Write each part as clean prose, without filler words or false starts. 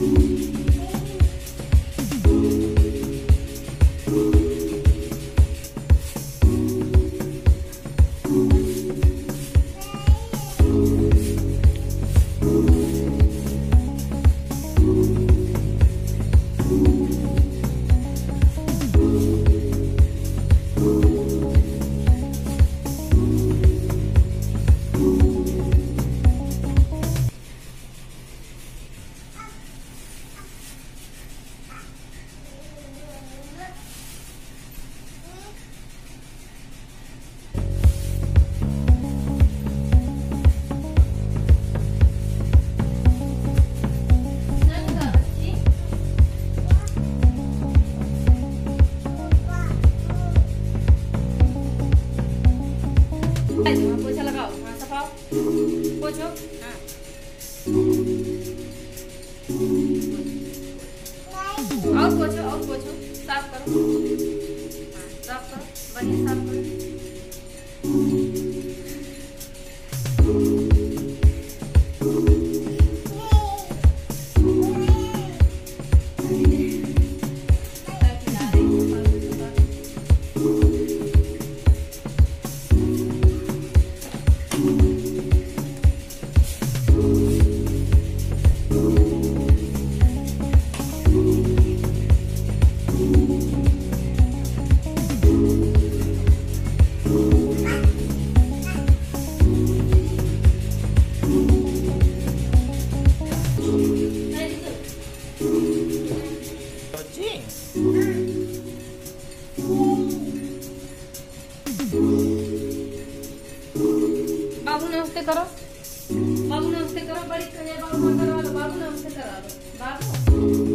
पोछा लगाओ, हाँ सफाओ, पोछो, हाँ। और पोछो, साफ करो, हाँ साफ करो, बढ़िया साफ करो। बाबू नमस्ते करो, बाबू नमस्ते करो, बड़ी कन्या बाबू मत करवा लो, बाबू नमस्ते करा दो, बाबू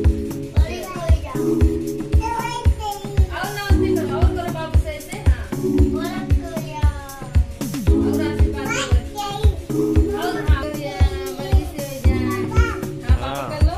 और नमस्ते करो, और करो बाबू से ऐसे, हाँ और आशीर्वाद दो, और हाँ बड़ी से जान, हाँ बाबू कर लो।